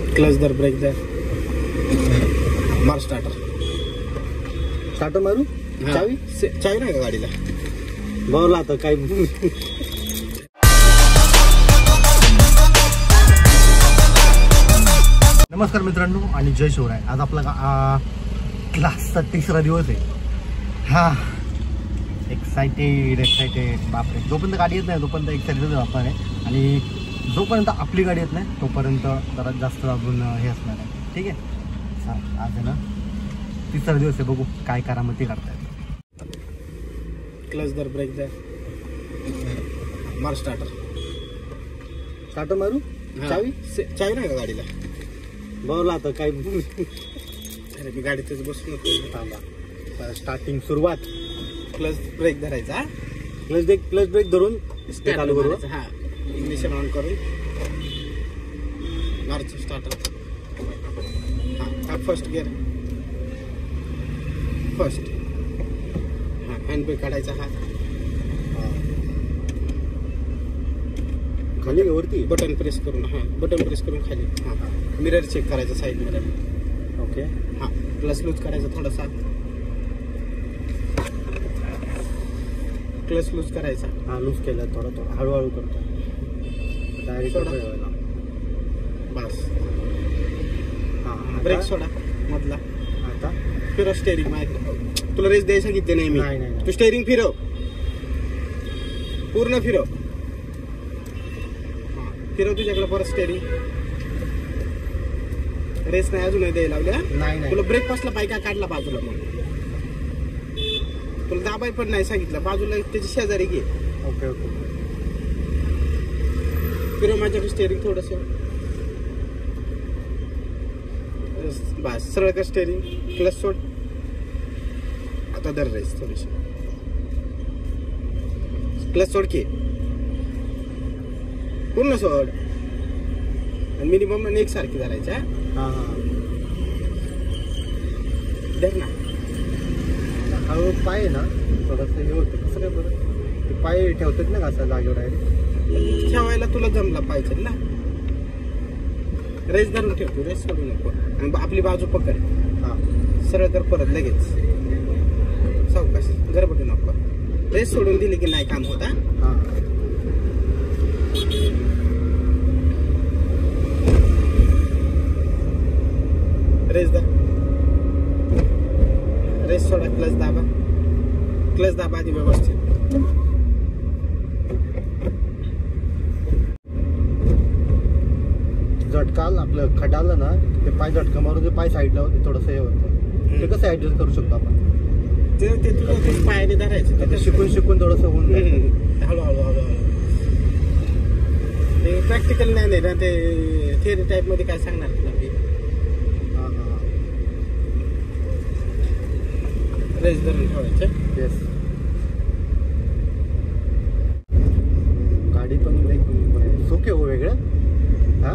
Clutch दर, break दर, मार स्टार्टर मारू. चावी नाही का गाडीला? बोला आता काय. नमस्कार मित्रांनो आणि जय शिवराय. आज आपला क्लासचा 3रा दिवस आहे. हा, एक्साइटेड बापरे. जोपर्यंत गाडी येत नाही तोपर्यंत एक्साइटेड असणार आहे आणि जोपर्यंत आपली गाडी येत नाही तोपर्यंत जरा जास्त अजून हे असणार आहे. ठीक आहे. आज आहे ना 3रा दिवस आहे. बघू काय करामती करतायत. क्लच दर, ब्रेक दर, मार स्टार्टर मारू. चावी नाही का गाडीला? बोला आता काय. अरे मी गाडीतच बसून थांबा. स्टार्टिंग सुरुवात. क्लच ब्रेक धरायचा. क्लच ब्रेक धरून चालू करू. हा, इग्निशन ऑन करून मार्च स्टार्टर. हा, फर्स्ट गिअर, फर्स्ट. हा, हँड ब्रेक काढायचा. हा, खाली वरती बटन प्रेस करून. हा, बटन प्रेस करून खाली. हा, मिरर चेक करायचा, साईड मिरर. ओके. हा, क्लच लूज करायचा थोडासा. क्लच लूज करायचा. हा, लूज केला थोडा हळूहळू करतो. डायरेक्ट बस. हा, ब्रेक सोडा मधला. आता फिरव स्टेअरिंग. माहिती तुला रेस द्यायला सांगितले नाही मी. तू स्टेअरिंग फिरव, पूर्ण फिरव. फिरव तुझ्याकडे परत स्टेअरिंग. रेस नाही अजून द्यायला लावल्या. नाही तुला ब्रेक पासला पाय का काढला बाजूला. मग तुला दाबाई पण नाही सांगितलं. बाजूला त्याची शेजारी घे. ओके. फिरव माझ्याकडे स्टेअरिंग थोडस. बस, सरळ कर स्टेअरिंग. क्लच सोड. आता दर रेस थोडीशी. क्लच सोड की पूर्ण सोड. मिनिमम एक सारखी धरायच्या. धर ना. हळू पाय ना थोडस हे होतं. कसं काय बरं ते पाय ठेवतात ना असं जागेवर डायरेक्ट. ठेवायला तुला जमला पाहिजे ना. रेस धरून ठेवतो, रेस सोडू नको. आणि आपली बाजू पकड. हा, सरळ कर परत लगेच. सावकाश, गडबडू नको. रेस सोडून दिली की नाही काम होता. हा, रेस दा. रेस सोडा. क्लच दाबा. क्लच दाबा आधी व्यवस्थित. झटका आपलं खडालं ना ते पाय झटका मारून ते पाय साईडला होते. थोडंसं हे होतं. ते कसं ऍडजस्ट करू शकतो आपण? ते तुला ते पायाने धरायचं. शिकून थोडंसं होऊन हळूहळू. ते प्रॅक्टिकल नाही ना. ते थिअरी टाईप मध्ये काय सांगणार तुला ते. रेस धरून ठेवायचं. येस. गाडी पण सोके हो वेगळं. हा,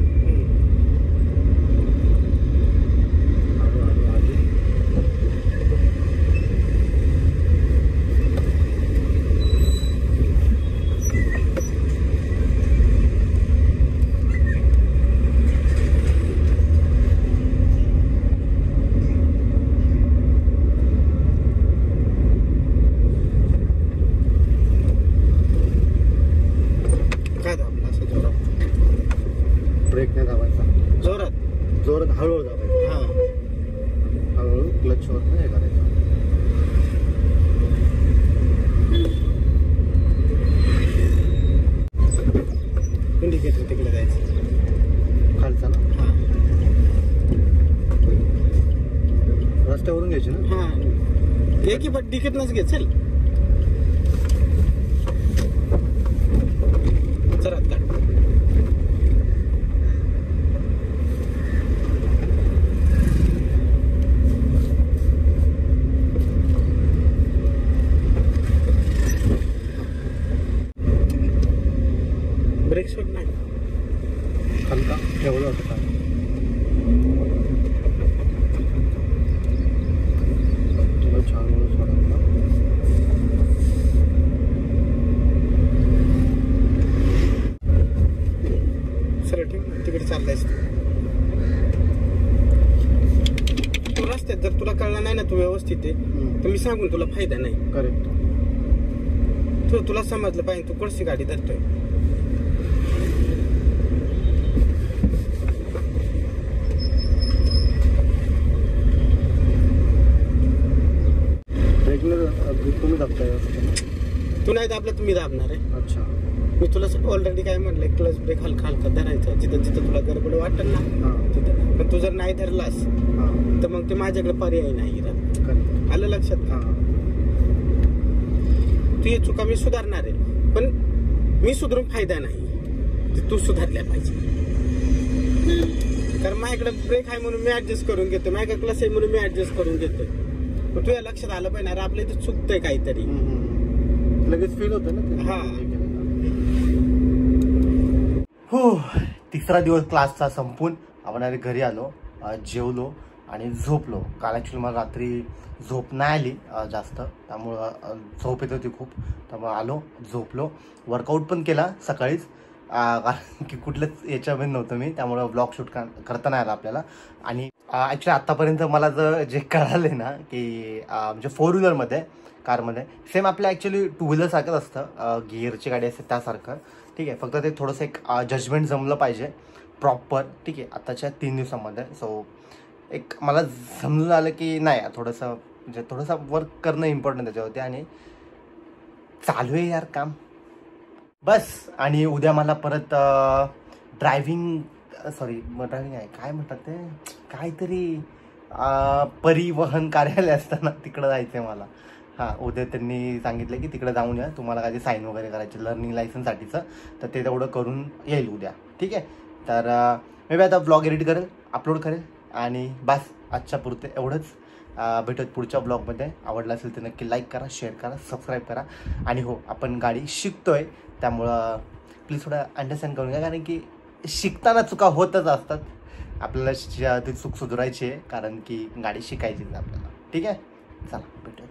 ब्रेक नाही दाबायचा. जोरात हळूहळू दाबायचा. हा, हळूहळू क्लच वर हे करायचं. इंडिकेटर तिकडे जायचं खालचा ना. हा, रस्त्यावरून घ्यायची ना. हा, एक पण तिकीटनच घे. चल चरात काढ. ब्रेक सोड नाही. हलका ठेवलं होतं काय. छान सोडा. सरळ ठेव. तिकडे चाललायस. असतात. जर तुला कळलं नाही ना तू व्यवस्थित आहे तर मी सांगून तुला फायदा नाही. करेक्ट. तुला समजलं पाहिजे तू कोणती गाडी धरतोय. तुम्ही दाबताय. तू नाही दाबला तुम्ही दाबणार आहे. अच्छा. मी तुला ऑलरेडी काय म्हटलंय क्लच ब्रेक हलका हलका धरायचा. जिथं जिथं तुला गडबड वाटेल ना तिथं. पण तू जर नाही धरलास तर मग ते माझ्याकडे पर्याय नाही. आलं लक्षात का. तू ही चुका मी सुधारणार आहे पण मी सुधारून फायदा नाही. तू सुधारल्या पाहिजे. कारण माझ्याकडे ब्रेक आहे म्हणून मी ऍडजस्ट करून घेतो. माझ्याकडे क्लच आहे म्हणून मी ऍडजस्ट करून घेतोय. पण तुझ्या लक्षात आलं पाहिजे अरे आपल्या इथं चुकतंय काहीतरी. लगेच फील होतं ना. हा. हो. तिसरा दिवस क्लासचा संपून आपण घरी आलो, जेवलो आणि झोपलो. काल ॲक्च्युली मला रात्री झोप नाही आली जास्त, त्यामुळं झोप येत होती खूप. त्यामुळे आलो, झोपलो, वर्कआउट पण केला सकाळीच. कारण की कुठलंच याच्यामध्ये नव्हतं मी, त्यामुळं ब्लॉग शूट करता नाही आला आपल्याला. आणि ॲक्च्युली आत्तापर्यंत मला जे कळालं आहे ना की म्हणजे 4 व्हीलरमध्ये कारमध्ये सेम आपल्या ॲक्च्युली 2 व्हीलरसारखंच असतं. गिअरची गाडी असते त्यासारखं. ठीक आहे. फक्त ते थोडंसं एक जजमेंट जमलं पाहिजे प्रॉपर. ठीक आहे. आताच्या 3 दिवसामध्ये सो एक मला समजून आलं की नाही थोडंसं म्हणजे थोडंसं वर्क करणं इम्पॉर्टंट त्याच्यावरती. आणि चालू आहे यार काम बस. आणि उद्या मला परत ड्रायव्हिंग आहे काय म्हणतात ते काहीतरी परिवहन कार्यालय असताना तिकडं जायचं आहे मला. हां. उद्या त्यांनी सांगितलं की तिकडे जाऊन या, तुम्हाला काय साईन वगैरे करायचे लर्निंग लायसन्ससाठीचं, तर ते तेवढं करून येईल उद्या. ठीक आहे. तर मे बी आता ब्लॉग एडिट करेल, अपलोड करेल आणि बस आजच्या पुरते एवढंच. भेटत पुढच्या ब्लॉगमध्ये. आवडला असेल तर नक्की लाईक करा, शेअर करा, सबस्क्राईब करा. आणि हो आपण गाडी शिकतोय त्यामुळं प्लीज थोडं अंडरस्टँड करून घ्या. कारण की शिकताना चुका होतच असतात. आपल्याला ती चूक सुधारायची आहे कारण की गाडी शिकायची आहे आपल्याला. ठीक आहे. चला भेटूया.